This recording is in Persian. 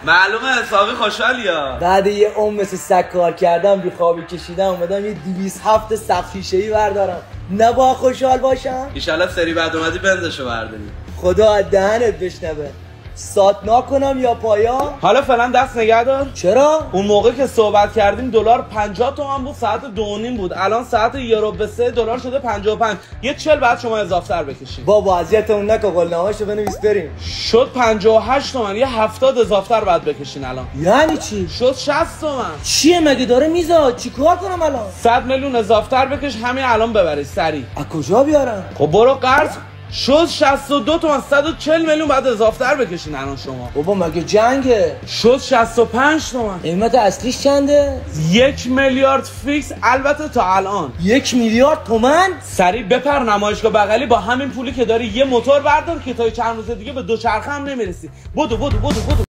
معلومه حسابی خوشحالی ها. بعد یه عمر مثل سگ کار کردم بی خوابی کشیدم اومدم یه 207 سقف شیشه‌ای بردارم. نه با خوشحال باشم؟ ایشالله سری بعد اومدی بنزشو برداری. خدا از دهنت بشنوه. سات نکنم یا پایا؟ حالا فعلا دست نگه دار. چرا؟ اون موقع که صحبت کردیم دلار 50 تومن بود، ساعت 2.5 بود. الان ساعت یورو به 3 دلار شده 55. یه 40 بعد شما اضافه‌تر بکشید. بابا اذیتمون نکن، قولنامه‌شو بنویس بریم. شد 58 تومن، یه 70 اضافه‌تر بعد بکشین الان. یعنی چی؟ شد 60 تومن. چیه مگه داره میزاد؟ چیکار کنم الان؟ 100 میلیون اضافه‌تر بکش همین الان ببری سری. از کجا بیارم؟ خب برو قرض. شد 62 تومن، 140 میلیون بعد اضافه‌تر بکشین الان شما. بابا مگه جنگه؟ شد 65 تومن. قیمت اصلیش چنده؟ 1 میلیارد فیکس البته تا الان. 1 میلیارد تومن؟ سریع بپر نمایشگاه بغلی با همین پولی که داری یه موتور بردار که تا چند روز دیگه به دوچرخه هم نمیرسی. بدو.